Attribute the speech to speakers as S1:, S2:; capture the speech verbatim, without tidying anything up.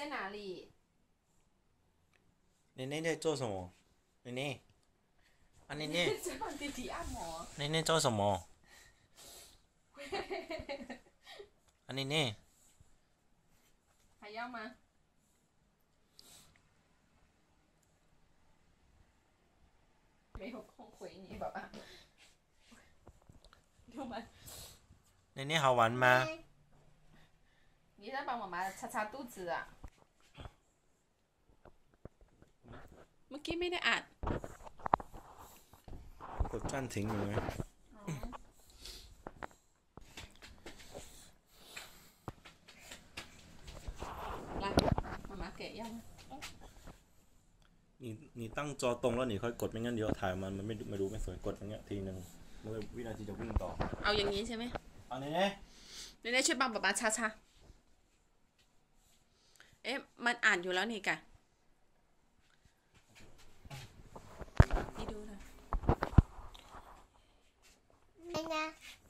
S1: 哪里？
S2: 奶奶在做什么？奶奶，啊奶奶，
S1: 在帮弟弟按摩。
S2: 奶奶做什么？啊奶奶，
S1: 还要吗？没有空回你，爸爸。六吗？
S2: 奶奶好玩吗？
S1: 你在帮妈妈擦擦肚子啊？เมื่อกี้ไม่ได้อัด
S2: กด暂停อยู่ไง
S1: 来妈妈给要吗
S2: 你你ตั้งจอตรงแล้วนี่ค่อยกดไม่งั้นเดี๋ยวถ่ายมันมันไม่ไม่รู้ไม่สวยกดอย่างเงี้ยทีนึงมันวินาทีจะวิ่งต่อ
S1: เอาอย่างนี้ใช่ไหม
S2: เอาเน่
S1: เน่ช่วยบังป๊าป๊าช้าช้าเอ๊ะมันอ่านอยู่แล้วนี่กะนี่ดูนะ
S3: 奶奶。